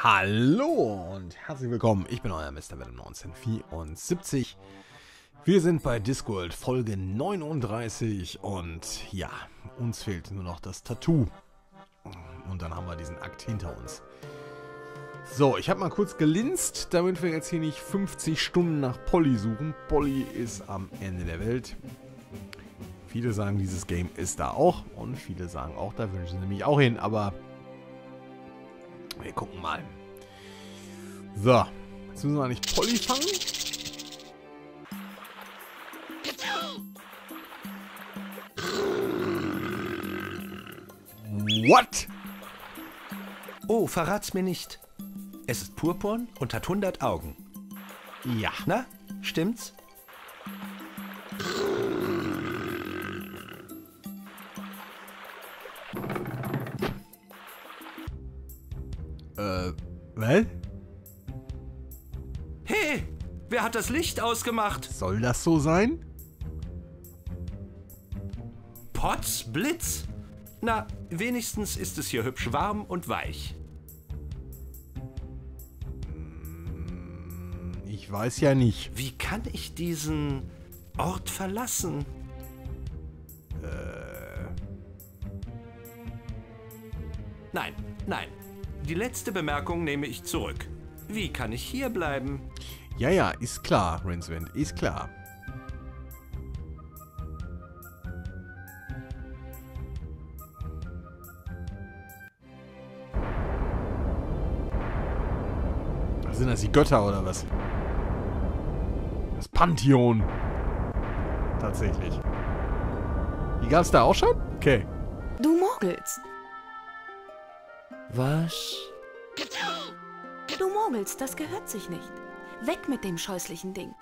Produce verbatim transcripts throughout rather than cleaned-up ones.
Hallo und herzlich willkommen, ich bin euer Mister Venom neunzehnhundertvierundsiebzig. Wir sind bei Discworld Folge neununddreißig und ja, uns fehlt nur noch das Tattoo. Und dann haben wir diesen Akt hinter uns. So, ich habe mal kurz gelinst, damit wir jetzt hier nicht fünfzig Stunden nach Polly suchen. Polly ist am Ende der Welt. Viele sagen, dieses Game ist da auch und viele sagen auch, da wünschen sie mich auch hin, aber wir gucken mal. So, jetzt müssen wir nicht Polly fangen. What? Oh, verrat's mir nicht. Es ist Purpurn und hat hundert Augen. Ja. Na, stimmt's? Äh, was? Hey, wer hat das Licht ausgemacht? Soll das so sein? Potz Blitz? Na, wenigstens ist es hier hübsch warm und weich. Ich weiß ja nicht. Wie kann ich diesen Ort verlassen? Äh. Nein, nein. Die letzte Bemerkung nehme ich zurück. Wie kann ich hier bleiben? Ja, ja, ist klar, Rincewind, ist klar. Was sind das, die Götter oder was? Das Pantheon. Tatsächlich. Die gab's da auch schon? Okay. Du mogelst. Was? Du mogelst, das gehört sich nicht. Weg mit dem scheußlichen Ding.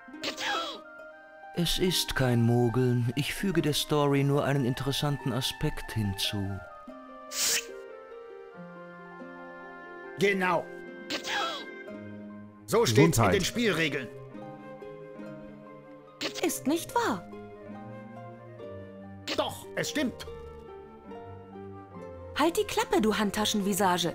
Es ist kein Mogeln. Ich füge der Story nur einen interessanten Aspekt hinzu. Genau. So steht's in Gesundheit. den Spielregeln. Ist nicht wahr. Doch, es stimmt. Halt die Klappe, du Handtaschenvisage.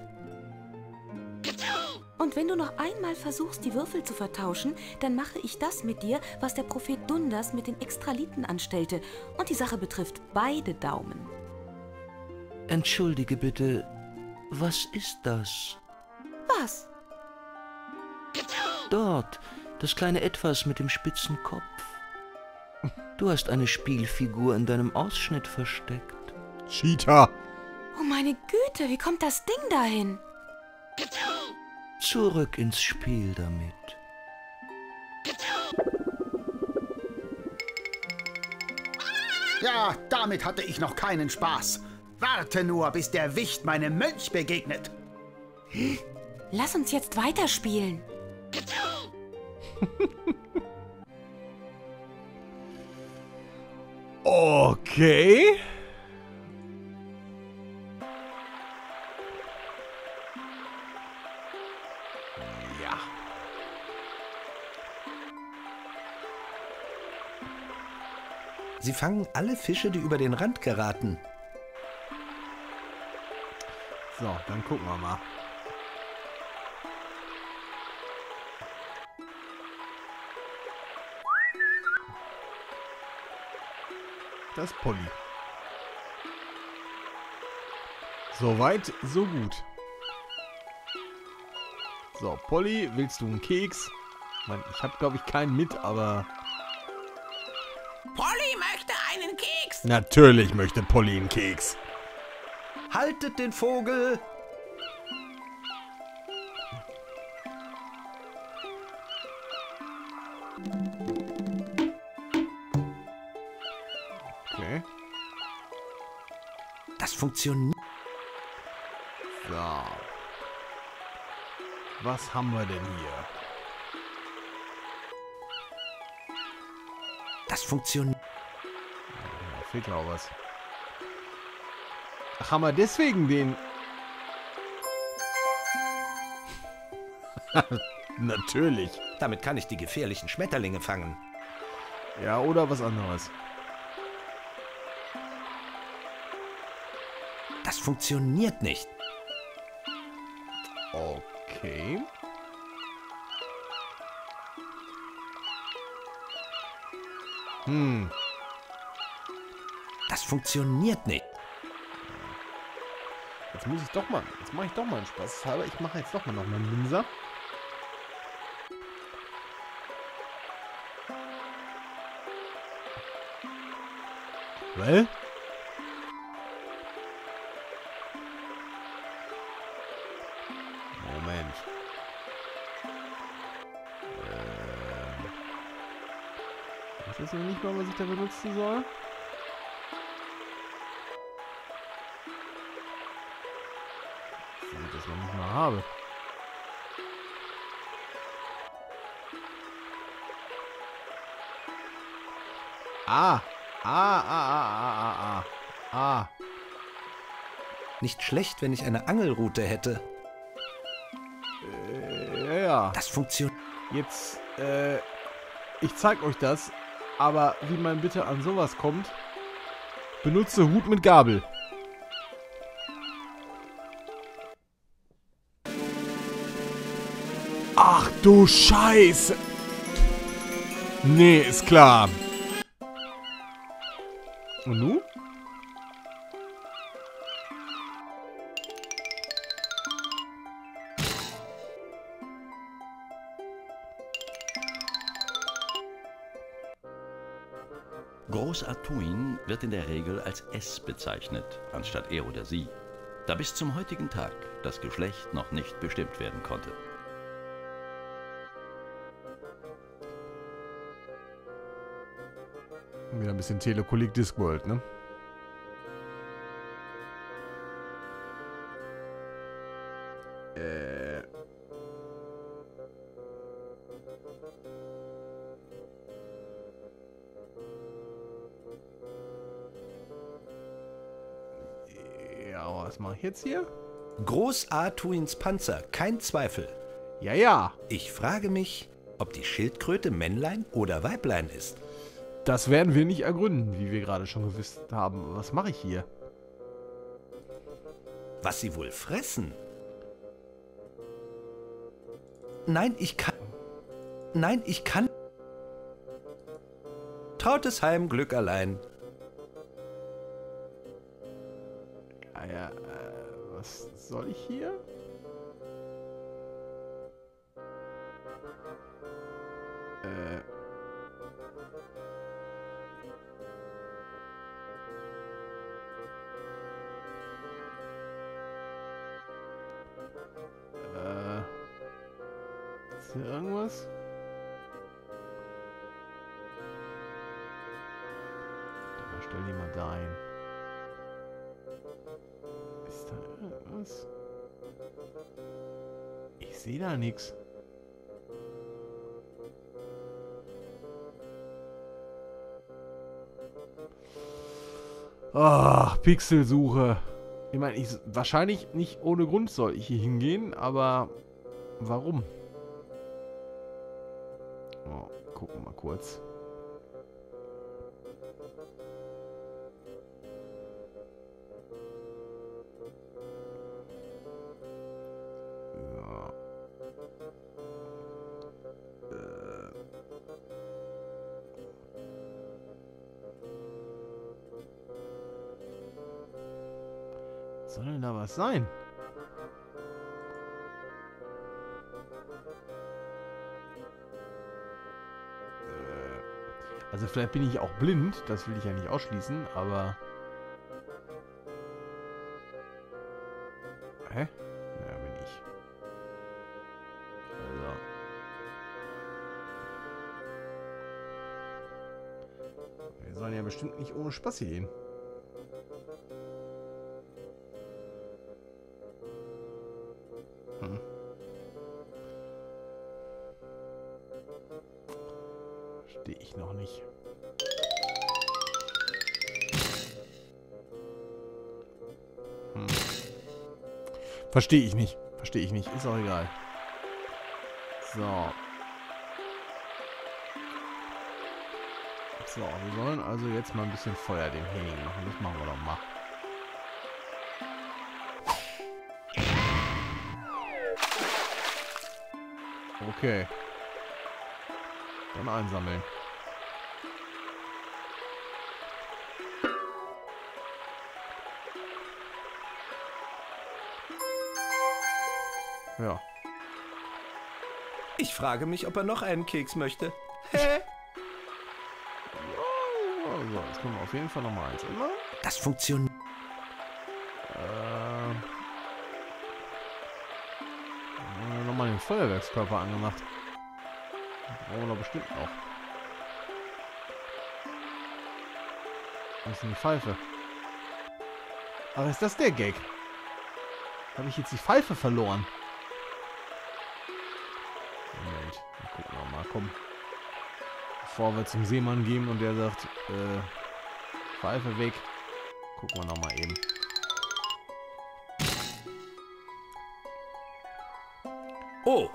Und wenn du noch einmal versuchst, die Würfel zu vertauschen, dann mache ich das mit dir, was der Prophet Dundas mit den Extraliten anstellte. Und die Sache betrifft beide Daumen. Entschuldige bitte, was ist das? Was? Dort, das kleine Etwas mit dem spitzen Kopf. Du hast eine Spielfigur in deinem Ausschnitt versteckt. Cheater. Oh meine Güte, wie kommt das Ding dahin? Zurück ins Spiel damit. Ja, damit hatte ich noch keinen Spaß. Warte nur, bis der Wicht meinem Mönch begegnet. Lass uns jetzt weiterspielen. Okay. Ja. Sie fangen alle Fische, die über den Rand geraten. So, dann gucken wir mal. Das ist Polly. Soweit, so gut. So, Polly, willst du einen Keks? Ich, mein, ich habe, glaube ich, keinen mit, aber... Polly möchte einen Keks. Natürlich möchte Polly einen Keks. Haltet den Vogel. Okay. Das funktioniert. So. Was haben wir denn hier? Das funktioniert. Da fehlt auch was. Ach, haben wir deswegen den... Natürlich. Damit kann ich die gefährlichen Schmetterlinge fangen. Ja, oder was anderes. Das funktioniert nicht. Okay. Hm. Das funktioniert nicht. Jetzt muss ich doch mal, jetzt mache ich doch mal einen Spaß halber. Ich mache jetzt doch mal noch meinen Linser. Well? Moment. Ähm. Ich weiß noch nicht mal, was ich da benutzen soll. Dass ich das noch nicht mal habe. Ah! Ah, ah, ah, ah, ah, ah. Ah. Nicht schlecht, wenn ich eine Angelrute hätte. Äh, ja, ja. Das funktioniert. Jetzt, äh, ich zeig euch das, aber wie man bitte an sowas kommt, benutze Hut mit Gabel. Ach du Scheiße. Nee, ist klar. Und nun? Groß Artuin wird in der Regel als es bezeichnet, anstatt er oder sie, da bis zum heutigen Tag das Geschlecht noch nicht bestimmt werden konnte. Wieder ein bisschen Telekolik Discworld, ne? Äh. Ja, was mache ich jetzt hier? Groß Artuins Panzer, kein Zweifel. Ja, ja. Ich frage mich, ob die Schildkröte Männlein oder Weiblein ist. Das werden wir nicht ergründen, wie wir gerade schon gewusst haben. Was mache ich hier? Was sie wohl fressen? Nein, ich kann... Nein, ich kann... Trautes Heim, Glück allein. Ja, ja, äh, was soll ich hier? Äh... Ist hier irgendwas? Dann stell die mal da ein. Ist da irgendwas? Ich sehe da nichts. Ach, Pixelsuche. Ich meine, ich, wahrscheinlich nicht ohne Grund soll ich hier hingehen, aber warum? Oh, gucken wir mal kurz. Ja. Äh. Soll denn da was sein? Also vielleicht bin ich auch blind, das will ich ja nicht ausschließen, aber... Hä? Ja, bin ich. Also... Wir sollen ja bestimmt nicht ohne Spaß hier hin. Hm. Verstehe ich noch nicht. Hm. Verstehe ich nicht. Verstehe ich nicht. Ist auch egal. So. So, wir sollen also jetzt mal ein bisschen Feuer dem Henning machen. Das machen wir doch mal. Okay. Dann einsammeln. Ja. Ich frage mich, ob er noch einen Keks möchte. Hä? Also, jetzt können wir auf jeden Fall nochmal eins immer. Das funktioniert. Äh, äh, nochmal den Feuerwerkskörper angemacht. Brauchen wir doch bestimmt noch. Wo ist denn die Pfeife? Ach, ist das der Gag? Habe ich jetzt die Pfeife verloren? Moment, dann gucken wir mal, komm. Bevor wir zum Seemann gehen und der sagt, äh, Pfeife weg. Gucken wir nochmal eben. Oh,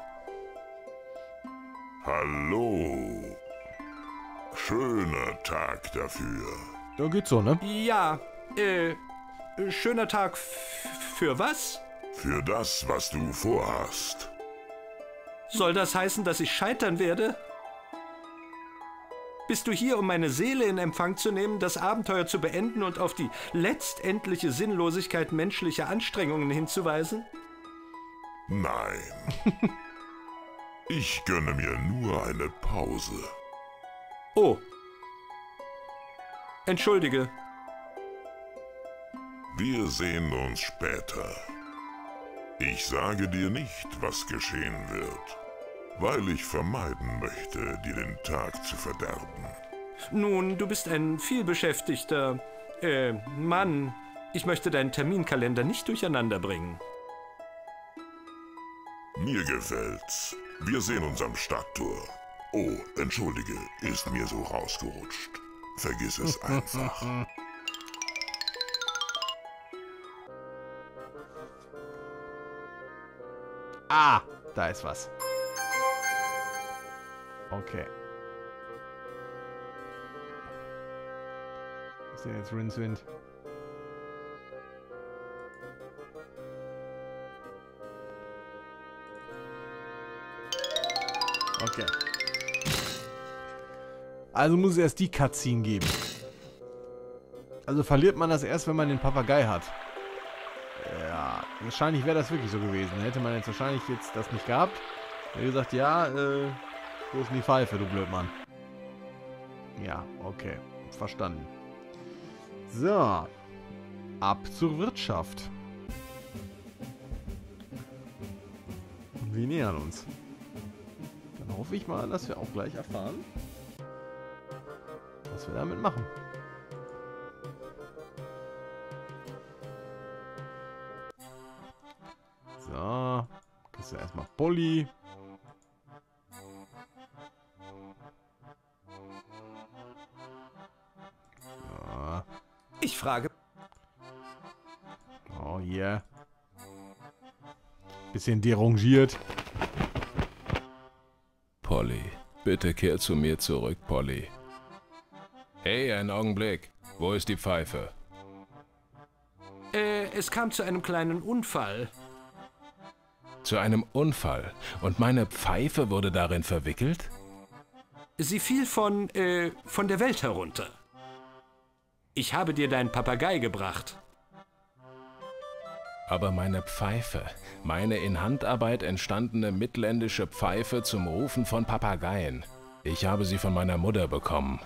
Hallo. Schöner Tag dafür. Da geht's so, ne? ja, äh, schöner Tag f- für was? Für das, was du vorhast. Soll das heißen, dass ich scheitern werde? Bist du hier, um meine Seele in Empfang zu nehmen, das Abenteuer zu beenden und auf die letztendliche Sinnlosigkeit menschlicher Anstrengungen hinzuweisen? Nein. Ich gönne mir nur eine Pause. Oh. Entschuldige. Wir sehen uns später. Ich sage dir nicht, was geschehen wird, weil ich vermeiden möchte, dir den Tag zu verderben. Nun, du bist ein vielbeschäftigter, äh, Mann. Ich möchte deinen Terminkalender nicht durcheinander bringen. Mir gefällt's. Wir sehen uns am Stadttor. Oh, entschuldige, ist mir so rausgerutscht. Vergiss es einfach. Ah, da ist was. Okay. Was ist denn jetzt Rincewind? Okay. Also muss es erst die Cutscene geben. Also verliert man das erst, wenn man den Papagei hat. Ja, wahrscheinlich wäre das wirklich so gewesen. Hätte man jetzt wahrscheinlich jetzt das nicht gehabt. Hätte gesagt, ja, äh, wo ist denn die Pfeife, du Blödmann? Ja, okay. Verstanden. So. Ab zur Wirtschaft. Und wir nähern uns. Dann hoffe ich mal, dass wir auch gleich erfahren, was wir damit machen. So. Kriegst du erstmal Polly. So. Ich frage. Oh, hier. Bisschen derangiert. Polly, bitte kehr zu mir zurück, Polly. Hey, einen Augenblick. Wo ist die Pfeife? Äh, es kam zu einem kleinen Unfall. Zu einem Unfall. Und meine Pfeife wurde darin verwickelt? Sie fiel von, äh, von der Welt herunter. Ich habe dir deinen Papagei gebracht. Aber meine Pfeife, meine in Handarbeit entstandene mittelländische Pfeife zum Rufen von Papageien. Ich habe sie von meiner Mutter bekommen.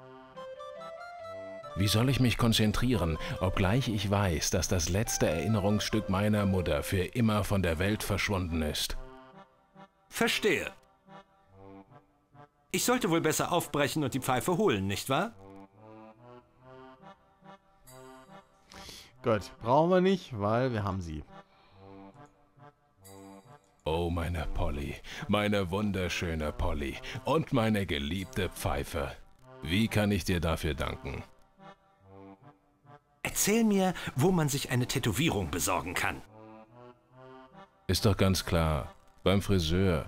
Wie soll ich mich konzentrieren, obgleich ich weiß, dass das letzte Erinnerungsstück meiner Mutter für immer von der Welt verschwunden ist? Verstehe. Ich sollte wohl besser aufbrechen und die Pfeife holen, nicht wahr? Gut, brauchen wir nicht, weil wir haben sie. Oh, meine Polly, meine wunderschöne Polly und meine geliebte Pfeife. Wie kann ich dir dafür danken? Erzähl mir, wo man sich eine Tätowierung besorgen kann. Ist doch ganz klar, beim Friseur.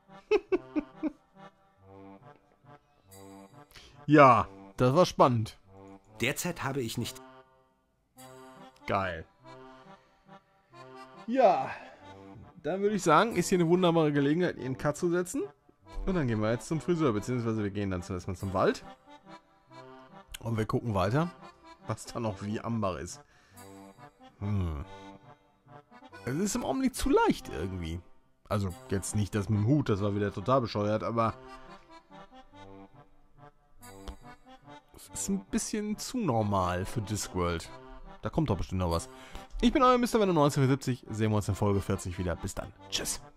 Ja, das war spannend. Derzeit habe ich nicht... Geil. Ja, dann würde ich sagen, ist hier eine wunderbare Gelegenheit, ihren Cut zu setzen. Und dann gehen wir jetzt zum Friseur, beziehungsweise wir gehen dann zuerst mal zum Wald. Und wir gucken weiter, was da noch wie Amber ist. Hm. Es ist im Augenblick zu leicht irgendwie. Also jetzt nicht das mit dem Hut, das war wieder total bescheuert, aber es ist ein bisschen zu normal für Discworld. Da kommt doch bestimmt noch was. Ich bin euer Mister Venom neunzehnhundertvierundsiebzig. Sehen wir uns in Folge vierzig wieder. Bis dann. Tschüss.